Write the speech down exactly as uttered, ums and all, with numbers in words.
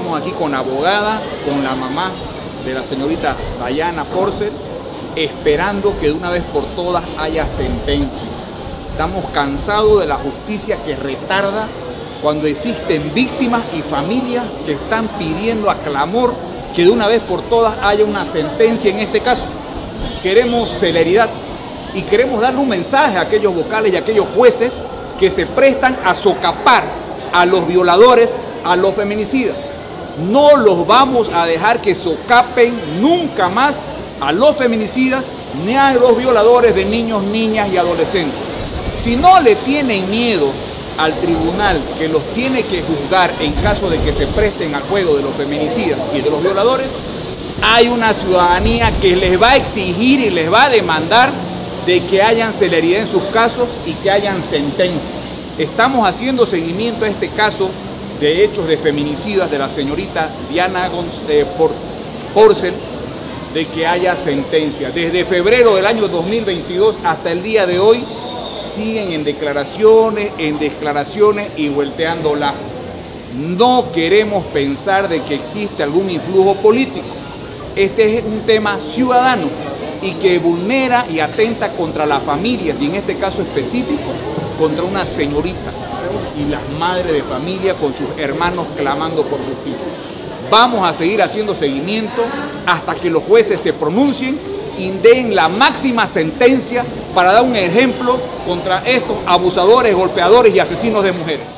estamos aquí con la abogada, con la mamá de la señorita Diana Porcel, esperando que de una vez por todas haya sentencia. Estamos cansados de la justicia que retarda cuando existen víctimas y familias que están pidiendo a clamor que de una vez por todas haya una sentencia en este caso. Queremos celeridad y queremos darle un mensaje a aquellos vocales y a aquellos jueces que se prestan a socapar a los violadores, a los feminicidas. No los vamos a dejar que socapen nunca más a los feminicidas ni a los violadores de niños, niñas y adolescentes. Si no le tienen miedo al tribunal que los tiene que juzgar en caso de que se presten al juego de los feminicidas y de los violadores, hay una ciudadanía que les va a exigir y les va a demandar de que hayan celeridad en sus casos y que hayan sentencia. Estamos haciendo seguimiento a este caso de hechos de feminicidas de la señorita Diana eh, Porcel, de que haya sentencia. Desde febrero del año dos mil veintidós hasta el día de hoy siguen en declaraciones, en declaraciones y volteándola. No queremos pensar de que existe algún influjo político. Este es un tema ciudadano y que vulnera y atenta contra las familias y en este caso específico contra una señorita y las madres de familia con sus hermanos clamando por justicia. Vamos a seguir haciendo seguimiento hasta que los jueces se pronuncien y den la máxima sentencia para dar un ejemplo contra estos abusadores, golpeadores y asesinos de mujeres.